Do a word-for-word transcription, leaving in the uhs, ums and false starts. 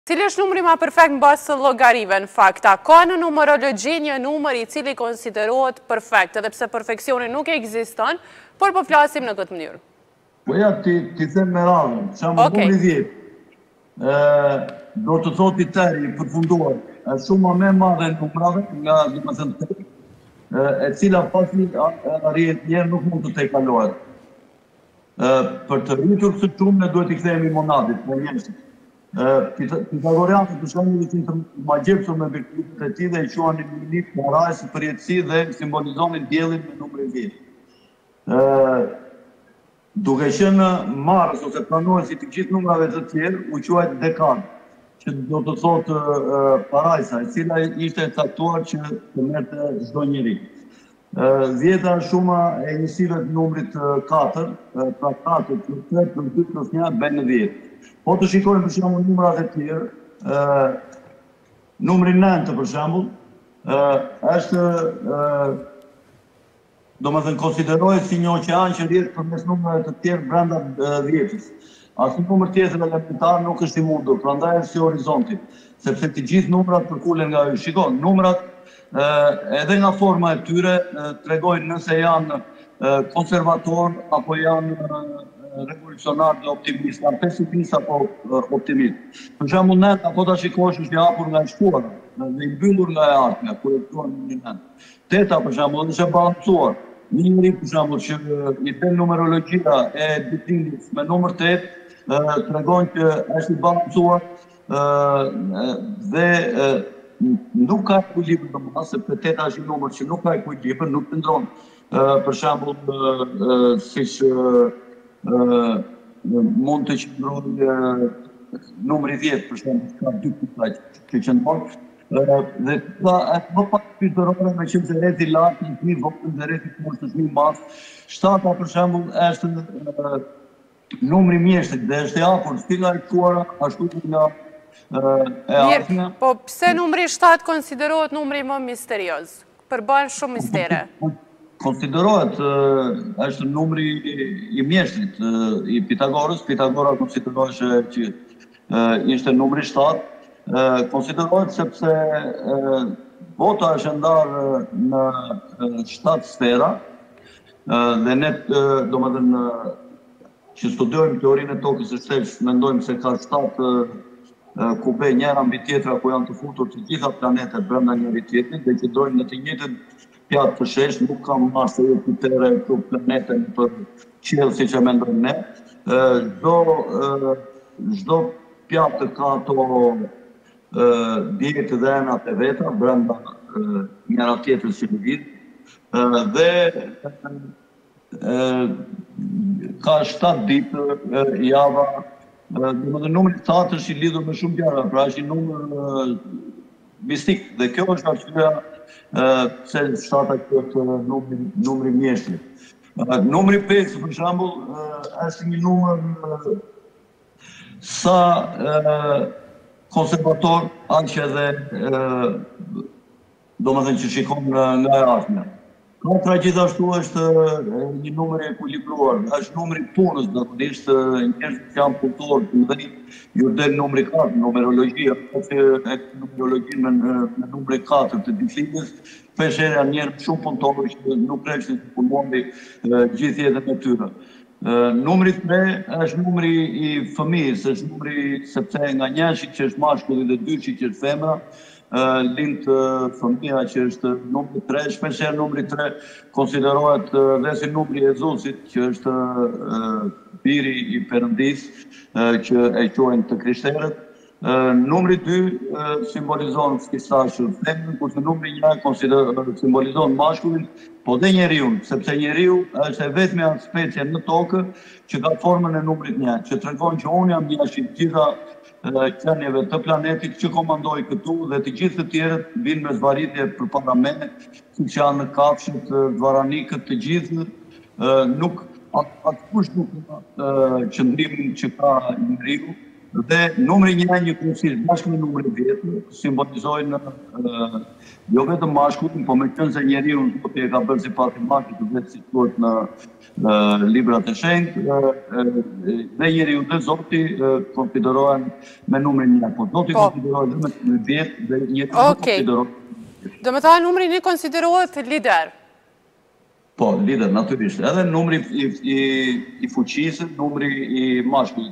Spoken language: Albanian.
Cili është numri ma perfekt në basë të logarive, në fakt? A ka në numerologji një numër i cili konsiderohet perfekt, edhe pse perfekcioni nuk e egziston, por po flasim në këtë mënyrë. Po ja, ti them me radhën, që më numri dhjetë, do të thot i tëri i përfunduar, shumë ma me madhe në numrave, nga dhe më thënë të e cila pasi arjet njerë nuk mund të te kalohet. Për të rritur këtë shumë, ne duhet i kthejmë i monadit, me njështë. Pitagorianët të shumë një të ma gjepësur me virtutet e ti dhe i qua një minit në rajës për jetësi dhe simbolizonin djelin me numre dhjetë. Duke qenë marës ose planohen si të gjithë numrave të tjerë, u quajt dekad, që do të thotë parajsa, e cila ishte e caktuar që të merte çdo njeri. Dhjeta shumë e njësive të numrit katër, pra katër, plus tre, plus dy, plus një, ben në dhjetë. Po të shikojmë për shembull numrat e tjerë, numri nëntë për shembull, është domethënë konsiderohet si një oqean që rrjedh përmes numrave të tjerë brenda dhjetës. Asnjë numër tjetër elementar nuk është i mundur, prandaj është si horizonti, sepse të gjithë numrat përkulen nga ai. Shikon, numrat edhe nga forma e tyre tregojnë nëse janë konservator apo janë revolucionar dhe optimist, janë pesimist apo optimist. Për shembull, nëntë, apo ta shikosh është i hapur nga e shkuara dhe i mbyllur nga e ardhmja, kur e thuan një nëntë. Teta, për shembull, është e balancuar. Një njeri, për shembull, që i bën numerologjia e ditëlindjes me numër tetë, tregon që është i balancuar dhe nuk ka ekuilibër domosdoshmë, sepse teta është një numër që nuk ka ekuilibër, nuk qëndron. Për shembull, siç mund të qëndrojë numri dhjetë, për shembull, ka dy kutaj që qëndron. Dhe ka më pak pyetërore me qenë se rreth i lartë, një fëmijë vogël dhe rreth i poshtë është një mas. Shtata për shembull është numri mjeshtrit dhe është i hapur si nga e shkuara ashtu nga e ardhmja. Po pse numri shtatë konsiderohet numri më misterioz? Përbën shumë mistere. Konsiderohet, është numri i mjeshtrit, i Pitagorës. Pitagora konsiderohet që ishte numri shtatë. Konsiderohet sepse bota është ndarë në shtatë sfera dhe ne, domethënë, që studiojmë teorinë e tokës së shtellës, mendojmë se ka shtatë kube njëra mbi tjetra ku janë të futur të gjitha planetet brenda njëri tjetrit dhe që ndrojnë në të njëjtën pjatë të shesh, nuk kam masë e Jupiter këto planete për qiell siç e mendojmë ne. Çdo pjatë ka ato djetë dhe enat e veta brenda njëra tjetrës që lidh dhe ka shtatë ditë java. Domethënë numri shtatë është i lidhur me shumë gjëra, pra është një numër mistik dhe kjo është arsyeja pse shtata është numri mjeshtrit. Numri pesë për shembull është një numër sa konservator aq edhe domethënë që shikon nga e ardhmja. Katra gjithashtu është një numër i ekuilibruar, është numri punës, zakonisht njerëzit që janë punëtorë të mëdhenj, ju del numri katër, numerologjia, ose e numerologjinë me numri katër të ditëlindjes, shpesh janë njerëz shumë punëtorë që nuk rreshin të punojnë gjithë jetën e tyre. Numri tre është numri i fëmijës, është numri sepse nga njëshi që është mashkulli dhe dyshi që është femra, lind fëmija që është numri tre, shpesher numri tre konsiderohet dhe si numri i Jezusit, që është biri i Perëndis, që e quajnë të krishterët. Numri dy simbolizon skisashur femën, kurse numri një simbolizon mashkullin, po dhe njeriun, sepse njeriu është e vetmja specie në tokë që ka formën e numrit një, që tregon që unë jam jashtë gjitha qenieve të planetit që komandoj këtu dhe të gjithë të tjerët vinë me zvaritje përpara mene, siç janë kafshët, dvaranikët, të gjithë, nuk atë kush nuk ka qëndrimin që ka njeriu, Dhe numri një një kryesisht bashkë me numrin vjetë, simbolizojnë jo vetëm mashkullin, po me qënë se njeriu Zoti e ka bërë sipas imazhit të vetë, si thuhet në librat e shenjtë, dhe njeriu dhe Zoti konsiderohen me numrin një. Po Zoti konsiderohet dhe me numrin vjetë dhe njeriu nuk konsiderohet. Do me thënë numri një konsiderohet lider. Po, lider, natyrisht. Edhe numri i fuqisë, numri i mashkullit.